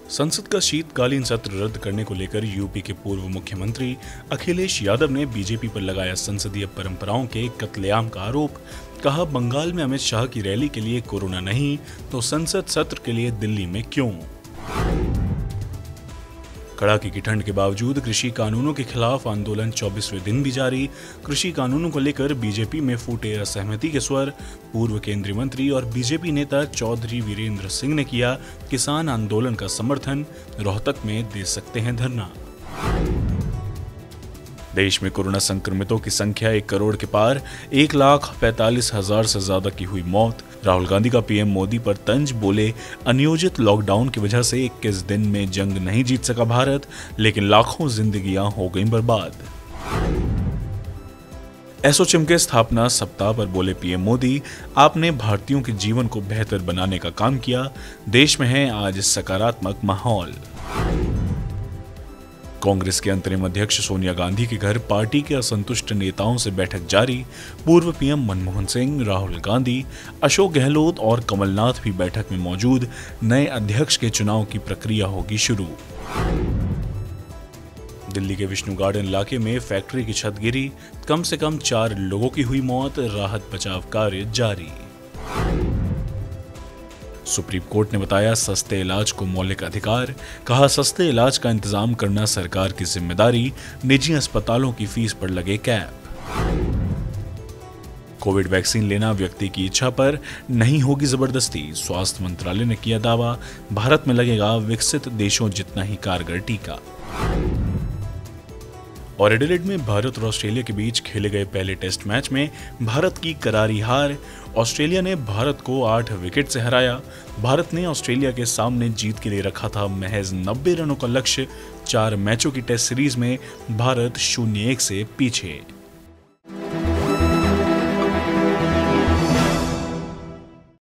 संसद का शीतकालीन सत्र रद्द करने को लेकर यूपी के पूर्व मुख्यमंत्री अखिलेश यादव ने बीजेपी पर लगाया संसदीय परंपराओं के कत्लेआम का आरोप। कहा, बंगाल में अमित शाह की रैली के लिए कोरोना नहीं तो संसद सत्र के लिए दिल्ली में क्यों। कड़ाके की ठंड के बावजूद कृषि कानूनों के खिलाफ आंदोलन 24वें दिन भी जारी। कृषि कानूनों को लेकर बीजेपी में फूटे असहमति के स्वर। पूर्व केंद्रीय मंत्री और बीजेपी नेता चौधरी वीरेंद्र सिंह ने किया किसान आंदोलन का समर्थन। रोहतक में दे सकते हैं धरना। देश में कोरोना संक्रमितों की संख्या 1 करोड़ के पार, 1,45,000 से ज्यादा की हुई मौत। राहुल गांधी का पीएम मोदी पर तंज, बोले अनियोजित लॉकडाउन की वजह से 21 दिन में जंग नहीं जीत सका भारत, लेकिन लाखों जिंदगियां हो गईं बर्बाद। एसोचैम के स्थापना सप्ताह पर बोले पीएम मोदी, आपने भारतीयों के जीवन को बेहतर बनाने का काम किया। देश में है आज सकारात्मक माहौल। कांग्रेस के अंतरिम अध्यक्ष सोनिया गांधी के घर पार्टी के असंतुष्ट नेताओं से बैठक जारी। पूर्व पीएम मनमोहन सिंह, राहुल गांधी, अशोक गहलोत और कमलनाथ भी बैठक में मौजूद। नए अध्यक्ष के चुनाव की प्रक्रिया होगी शुरू। दिल्ली के विष्णु गार्डन इलाके में फैक्ट्री की छत गिरी, कम से कम 4 लोगों की हुई मौत। राहत बचाव कार्य जारी। सुप्रीम कोर्ट ने बताया सस्ते इलाज को मौलिक अधिकार। कहा, सस्ते इलाज का इंतजाम करना सरकार की जिम्मेदारी। निजी अस्पतालों की फीस पर लगे कैप। कोविड वैक्सीन लेना व्यक्ति की इच्छा पर, नहीं होगी जबरदस्ती। स्वास्थ्य मंत्रालय ने किया दावा, भारत में लगेगा विकसित देशों जितना ही कारगर टीका। और एडिलेड में भारत और ऑस्ट्रेलिया के बीच खेले गए पहले टेस्ट मैच में भारत की करारी हार। ऑस्ट्रेलिया ने भारत को 8 विकेट से हराया। भारत ने ऑस्ट्रेलिया के सामने जीत के लिए रखा था महज 90 रनों का लक्ष्य। 4 मैचों की टेस्ट सीरीज में भारत 0-1 से पीछे।